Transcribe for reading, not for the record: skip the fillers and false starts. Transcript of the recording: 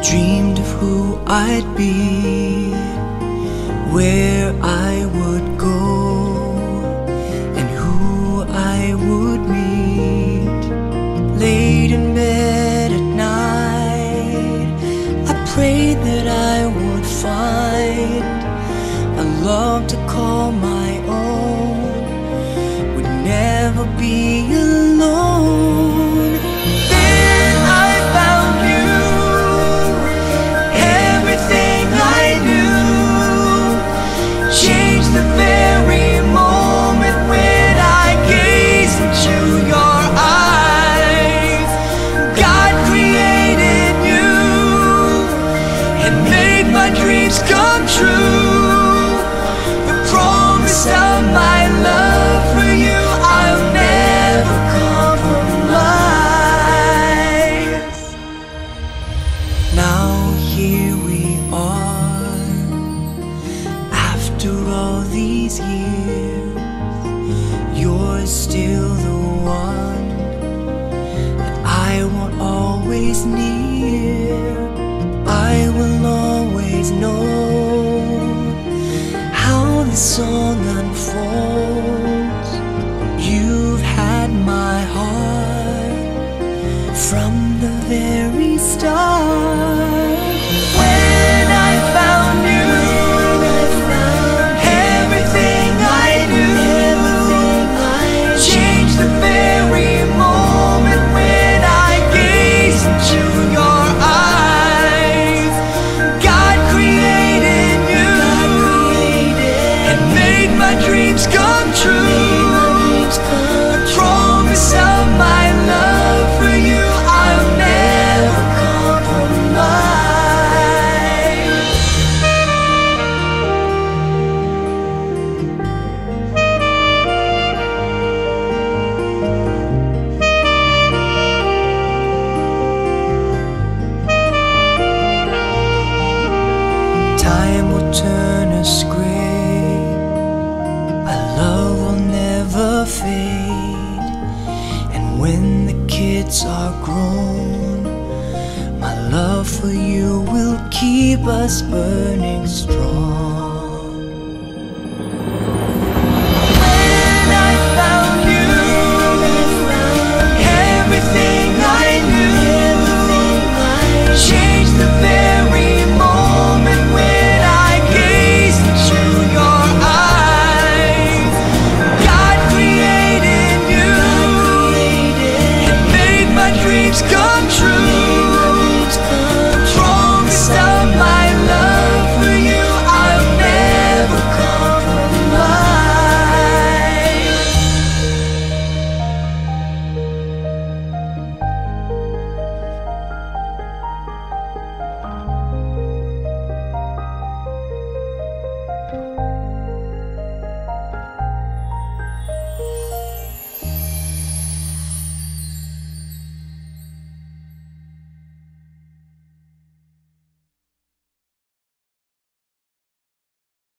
dreamed of who I'd be, where I would go, and who I would meet. Late in bed at night, I prayed that I would find a love to call my own, would never be alone. Then I found you, everything I knew changed the very moment when I gazed into your eyes. God created you and made my dreams come true. The promise of my love for you, I'll never compromise. Now here we are, after all these years, you're still the one that I want always near. I will always know how the song unfolds. You've had my heart from the very start. When I found you, everything I knew changed the very moment when I gazed into your eyes. God created you and made my dreams come true. The promise of my love for you, I'll never compromise. Time will turn us gray, our love will never fade. And when the kids are grown, my love for you will keep us burning strong.